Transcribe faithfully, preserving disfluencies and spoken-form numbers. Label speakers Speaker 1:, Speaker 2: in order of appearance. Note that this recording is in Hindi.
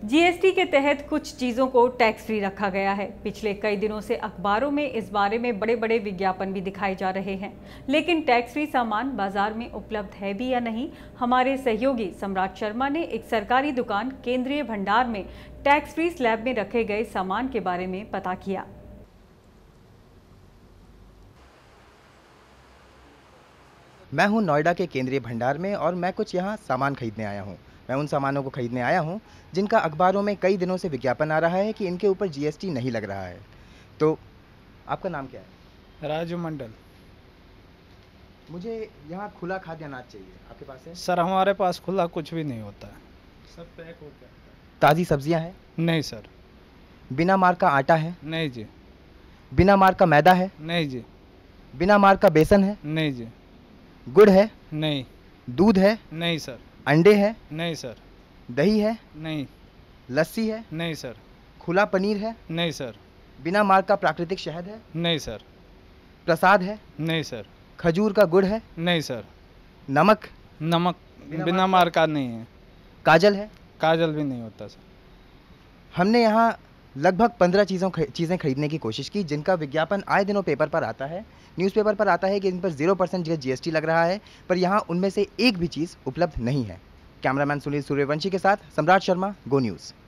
Speaker 1: जीएसटी के तहत कुछ चीज़ों को टैक्स फ्री रखा गया है। पिछले कई दिनों से अखबारों में इस बारे में बड़े बड़े विज्ञापन भी दिखाए जा रहे हैं, लेकिन टैक्स फ्री सामान बाजार में उपलब्ध है भी या नहीं, हमारे सहयोगी सम्राट शर्मा ने एक सरकारी दुकान केंद्रीय भंडार में टैक्स फ्री स्लैब में रखे गए सामान के बारे में पता किया।
Speaker 2: मैं हूं नोएडा के केंद्रीय भंडार में और मैं कुछ यहां सामान खरीदने आया हूं। मैं उन सामानों को खरीदने आया हूं जिनका अखबारों में कई दिनों से विज्ञापन आ रहा है कि इनके ऊपर जीएसटी नहीं लग रहा है। तो आपका नाम क्या है?
Speaker 3: राजू मंडल।
Speaker 2: मुझे यहाँ खुला खाद्य अनाज चाहिए, आपके पास है?
Speaker 3: सर हमारे पास खुला कुछ भी नहीं होता है, सब पैक होता है।
Speaker 2: ताज़ी सब्जियां हैं?
Speaker 3: नहीं सर।
Speaker 2: बिना मार का आटा है?
Speaker 3: नहीं जी।
Speaker 2: बिना मार का मैदा है?
Speaker 3: नहीं जी।
Speaker 2: बिना मार का बेसन है?
Speaker 3: नहीं जी।
Speaker 2: गुड़ है?
Speaker 3: नहीं।
Speaker 2: दूध है?
Speaker 3: नहीं सर।
Speaker 2: अंडे है?
Speaker 3: नहीं सर।
Speaker 2: दही है?
Speaker 3: नहीं।
Speaker 2: लस्सी है?
Speaker 3: नहीं सर।
Speaker 2: खुला पनीर है?
Speaker 3: नहीं सर।
Speaker 2: बिना मार का प्राकृतिक शहद है?
Speaker 3: नहीं सर।
Speaker 2: प्रसाद है?
Speaker 3: नहीं सर।
Speaker 2: खजूर का गुड़ है?
Speaker 3: नहीं सर।
Speaker 2: नमक?
Speaker 3: नमक
Speaker 2: बिना
Speaker 3: बिना मार का नहीं है।
Speaker 2: काजल है?
Speaker 3: काजल भी नहीं होता सर।
Speaker 2: हमने यहाँ लगभग पंद्रह चीज़ों चीज़ें खरीदने की कोशिश की जिनका विज्ञापन आए दिनों पेपर पर आता है, न्यूज़पेपर पर आता है कि इन पर जीरो परसेंट जीएसटी लग रहा है, पर यहाँ उनमें से एक भी चीज़ उपलब्ध नहीं है। कैमरामैन सुनील सूर्यवंशी के साथ सम्राट शर्मा, गो न्यूज़।